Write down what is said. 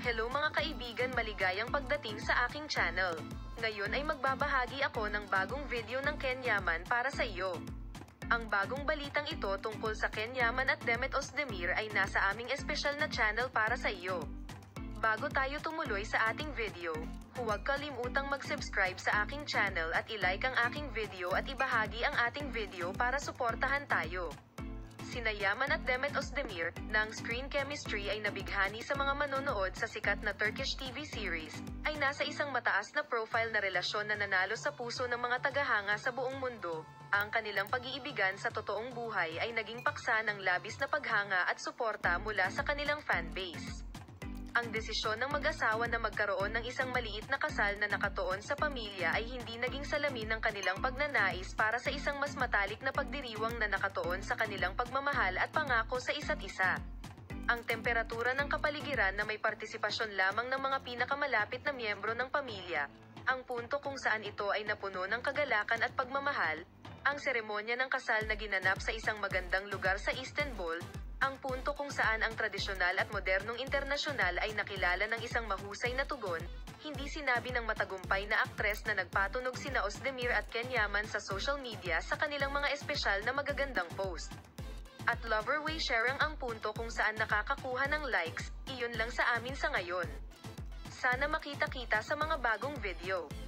Hello mga kaibigan, maligayang pagdating sa aking channel. Ngayon ay magbabahagi ako ng bagong video ng Ken Yaman para sa iyo. Ang bagong balitang ito tungkol sa Ken Yaman at Demet Ozdemir ay nasa aming espesyal na channel para sa iyo. Bago tayo tumuloy sa ating video, huwag kalimutang mag-subscribe sa aking channel at i-like ang aking video at ibahagi ang ating video para suportahan tayo. Sina Yaman at Demet Ozdemir, ng screen chemistry ay nabighani sa mga manonood sa sikat na Turkish TV series, ay nasa isang mataas na profile na relasyon na nanalo sa puso ng mga tagahanga sa buong mundo. Ang kanilang pag-iibigan sa totoong buhay ay naging paksa ng labis na paghanga at suporta mula sa kanilang fanbase. Ang desisyon ng mag-asawa na magkaroon ng isang maliit na kasal na nakatuon sa pamilya ay hindi naging salamin ng kanilang pagnanais para sa isang mas matalik na pagdiriwang na nakatuon sa kanilang pagmamahal at pangako sa isa't isa. Ang temperatura ng kapaligiran na may partisipasyon lamang ng mga pinakamalapit na miyembro ng pamilya, ang punto kung saan ito ay napuno ng kagalakan at pagmamahal, ang seremonya ng kasal na ginanap sa isang magandang lugar sa Istanbul, ang punto kung saan ang tradisyonal at modernong internasyonal ay nakilala ng isang mahusay na tugon, hindi sinabi ng matagumpay na aktres na nagpatunog sina Ozdemir at Ken Yaman sa social media sa kanilang mga espesyal na magagandang post. At Loverway sharing ang punto kung saan nakakakuha ng likes, iyon lang sa amin sa ngayon. Sana makita-kita sa mga bagong video.